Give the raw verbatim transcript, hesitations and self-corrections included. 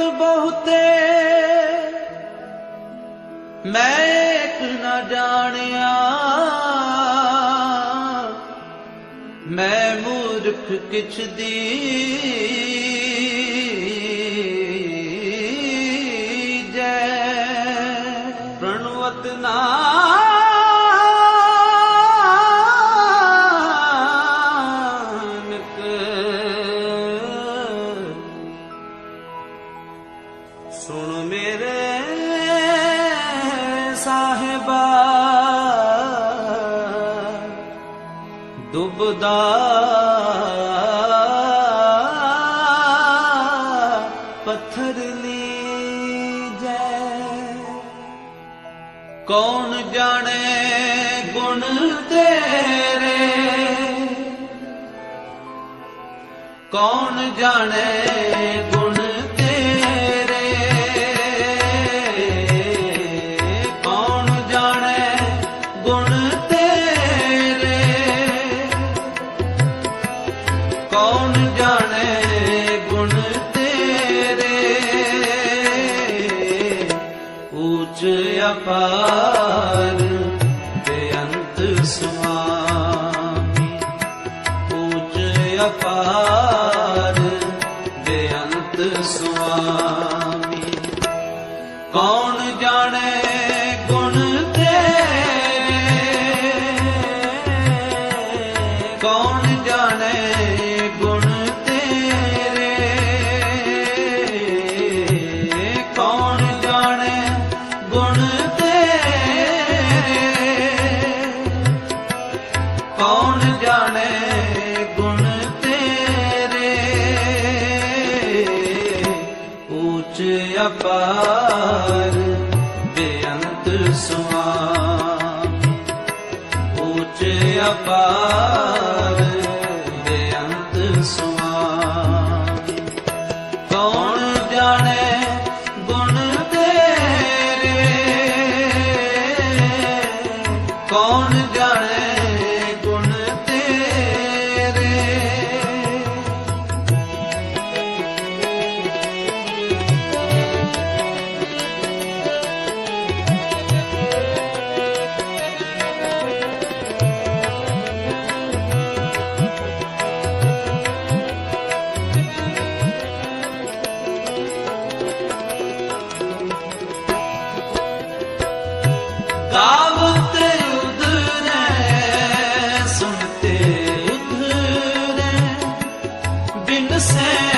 बहुते मैं एक न जानिया, मैं मूर्ख किछ दी जय। प्रणवत नानक सुन मेरे साहिबा, दुबदा पत्थर लीजै। कौन जाने गुण तेरे, कौन जाने गुण तेरे, कौन जाने गुण तेरे, कौन जाने गुण तेरे। ऊंच अपार बेअंत स्वामी, ऊंच अपार बेअंत स्वामी। कौन जाने गुण तेरे, कौन जाने गुण तेरे, कौन जाने गुण तेरे, कौन जाने गुण तेरे। ऊंच अपार बेअंत स्वामी, ऊंच अपार बेअंत स्वामी। कौन जाने गुण तेरे, कौन जाने गुण तेरे। गावते उधरे सुनते उधरे, बिन से